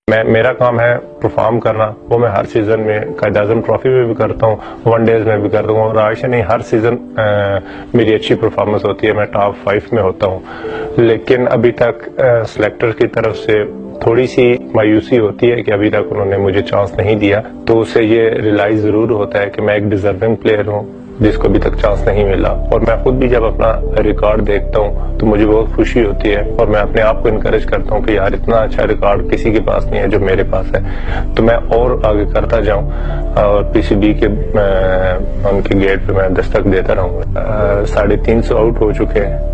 میرا کام ہے پرفارم کرنا، وہ میں ہر سیزن میں قائد اعظم ٹرافی میں بھی کرتا ہوں، ون ڈیز میں بھی کرتا ہوں، اور عائشہ نہیں ہر سیزن میری اچھی پرفارمنس ہوتی ہے، میں ٹاپ 5 میں ہوتا ہوں. لیکن ابھی تک سلیکٹر کی طرف سے تھوڑی سی مایوسی ہوتی ہے کہ ابھی تک انہوں نے مجھے چانس نہیں دیا، تو اسے یہ ریلائز ضرور ہوتا ہے کہ میں ایک ڈیزرونگ پلیئر ہوں جس کو ابھی تک چانس نہیں ملا. اور میں خود بھی جب اپنا ریکارڈ دیکھتا ہوں تو مجھے بہت خوشی ہوتی ہے، اور میں اپنے آپ کو انکریج کرتا ہوں کہ یار اتنا اچھا ریکارڈ کسی کے پاس نہیں ہے جو میرے پاس ہے، تو میں اور آگے کرتا جاؤں اور پی سی بی کے ان کے گیٹ پہ میں دستک دیتا رہوں گا. 350 آؤٹ ہو چکے ہیں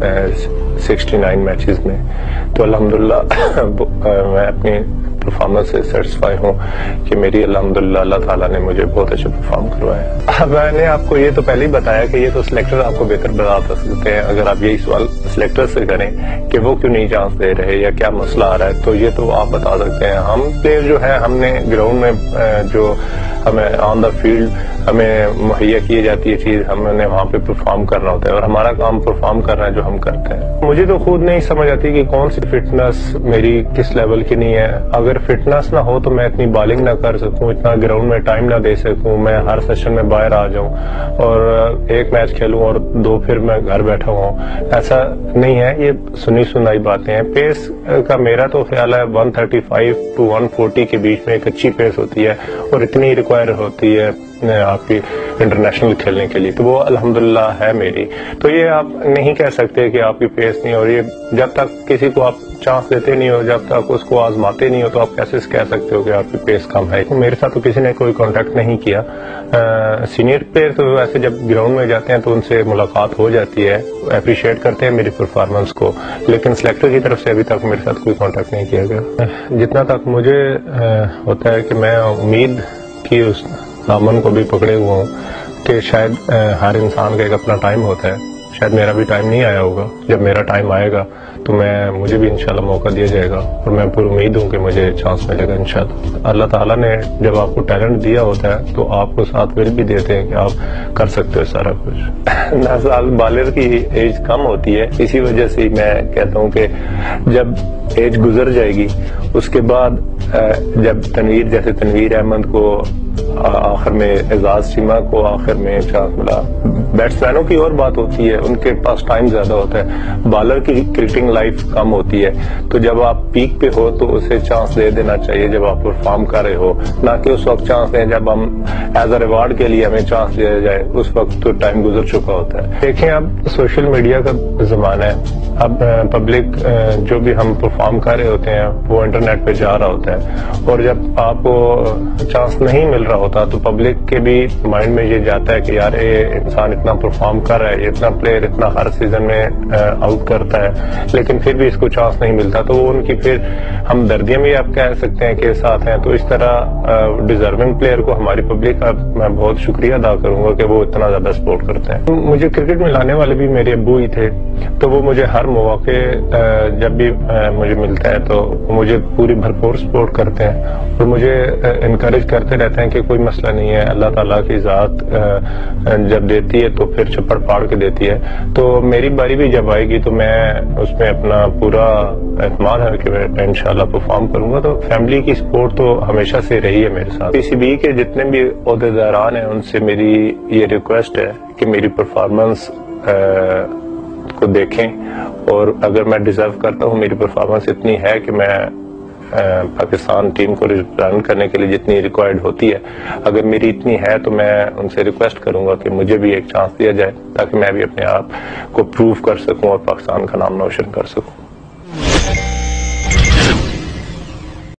69 میچز میں، تو الحمدللہ میں اپنی پرفارمنس سے سیٹسفائی ہوں کہ میری الحمدللہ اللہ تعالیٰ نے مجھے بہت اچھا پرفارم کروایا. میں نے آپ کو یہ تو پہلے ہی بتایا کہ یہ تو سلیکٹر آپ کو بہتر بتا سکتے ہیں. اگر آپ یہی سوال سلیکٹر سے کریں کہ وہ کیوں نہیں چانس دے رہے یا کیا مسئلہ آ رہا ہے، تو یہ تو آپ بتا سکتے ہیں. ہم پلیئر جو ہے، ہم نے گراؤنڈ میں جو ہمیں آن دا فیلڈ ہمیں مہیا کی جاتی ہے چیز، ہم نے وہاں پہ پرفارم کرنا ہوتا ہے، اور ہمارا کام پرفارم کرنا ہے جو ہم کرتے ہیں. مجھے تو خود نہیں سمجھ آتی کہ کون سی فٹنس میری کس لیول کی نہیں ہے. اگر فٹنس نہ ہو تو میں اتنی بالنگ نہ کر سکوں، اتنا گراؤنڈ میں ٹائم نہ دے سکوں، میں ہر سیشن میں باہر آ جاؤں اور ایک میچ کھیلوں اور 2 پھر میں گھر بیٹھا ہوں. ایسا نہیں ہے، یہ سنی سنائی باتیں ہیں. پیس کا میرا تو خیال ہے 135 to 140 کے بیچ میں ایک اچھی پیس ہوتی ہے، اور اتنی ریکوائر ہوتی ہے آپ کی انٹرنیشنل کھیلنے کے لیے، تو وہ الحمدللہ ہے میری. تو یہ آپ نہیں کہہ سکتے کہ آپ کی پیس نہیں، اور یہ جب تک کسی کو آپ چانس دیتے نہیں ہو، جب تک اس کو آزماتے نہیں ہو، تو آپ کیسے کہہ سکتے ہو کہ آپ کی پیس کم ہے. میرے ساتھ تو کسی نے کوئی کانٹیکٹ نہیں کیا. سینئر پلیئر تو ویسے جب گراؤنڈ میں جاتے ہیں تو ان سے ملاقات ہو جاتی ہے، اپریشیٹ کرتے ہیں میری پرفارمنس کو، لیکن سلیکٹر کی طرف سے ابھی تک میرے ساتھ کوئی کانٹیکٹ نہیں کیا گیا. جتنا تک مجھے ہوتا ہے کہ میں امید کی اس دامن کو بھی پکڑے ہوا ہوں کہ شاید ہر انسان کا ایک اپنا ٹائم ہوتا ہے. شاید میرا بھی ٹائم نہیں آیا ہوگا، جب میرا ٹائم آئے گا تو مجھے بھی انشاءاللہ موقع دیا جائے گا، اور میں پوری امید ہوں کہ مجھے چانس ملے گا انشاءاللہ. اللہ تعالیٰ نے جب آپ کو ٹیلنٹ دیا ہوتا ہے تو آپ کو ساتھ ول بھی دیتے ہیں کہ آپ کر سکتے ہو سارا کچھ. 9 سال بالر کی ایج کم ہوتی ہے، اسی وجہ سے میں کہتا ہوں کہ جب ایج گزر جائے گی اس کے بعد جب تنویر احمد کو آخر میں، اعزاز چیمہ کو آخر میں چانس ملا. بیٹسمینوں کی اور بات ہوتی ہے، ان کے پاس ٹائم زیادہ ہوتا ہے، بالر کی کرکٹنگ لائف کم ہوتی ہے. تو جب آپ پیک پہ ہو تو اسے چانس دے دینا چاہیے جب آپ پرفارم کر رہے ہو، نہ کہ اس وقت چانس دیں جب ہم ایز اے ریوارڈ کے لیے ہمیں چانس دیا جائے. اس وقت تو ٹائم گزر چکا ہوتا ہے. دیکھیں اب سوشل میڈیا کا زمانہ ہے، اب پبلک جو بھی ہم پرفارم کر رہے ہوتے ہیں وہ انٹرنیٹ پہ جا رہا ہوتا ہے، اور جب آپ کو چانس نہیں مل رہا ہوتا تو پبلک کے بھی مائنڈ میں یہ جاتا ہے کہ یار یہ انسان اتنا پرفارم کر رہا ہے، یہ اتنا پلیئر اتنا ہر سیزن میں آؤٹ کرتا ہے، لیکن پھر بھی اس کو چانس نہیں ملتا. تو وہ ان کی پھر ہمدردیاں بھی آپ کہہ سکتے ہیں کہ ساتھ ہیں. تو اس طرح ڈیزرونگ پلیئر کو ہماری پبلک کا میں بہت شکریہ ادا کروں گا کہ وہ اتنا زیادہ سپورٹ کرتے ہیں. مجھے کرکٹ میں لانے والے بھی میرے ابو ہی تھے، تو وہ مجھے ہر مواقع جب بھی مجھے ملتا ہے تو مجھے پوری بھرپور سپورٹ کرتے ہیں، اور مجھے انکریج کرتے رہتے ہیں کہ کوئی مسئلہ نہیں ہے، اللہ تعالیٰ کی ذات جب دیتی ہے تو پھر چھپڑ پاڑ کے دیتی ہے. تو میری باری بھی جب آئے گی تو میں اس میں اپنا پورا اعتماد ہے کہ میں انشاءاللہ پرفارم کروں گا. تو فیملی کی سپورٹ تو ہمیشہ سے رہی ہے میرے ساتھ. پی سی بی کے جتنے بھی عہدیداران ہیں ان سے میری یہ ریکویسٹ ہے کہ میری پرفارمنس کو دیکھیں، اور اگر میں ڈیزرو کرتا ہوں، میری پرفارمنس اتنی ہے کہ میں پاکستان ٹیم کو ریپرزینٹ کرنے کے لیے جتنی ریکوائرڈ ہوتی ہے، اگر میری اتنی ہے تو میں ان سے ریکویسٹ کروں گا کہ مجھے بھی ایک چانس دیا جائے تاکہ میں بھی اپنے آپ کو پروف کر سکوں اور پاکستان کا نام روشن کر سکوں.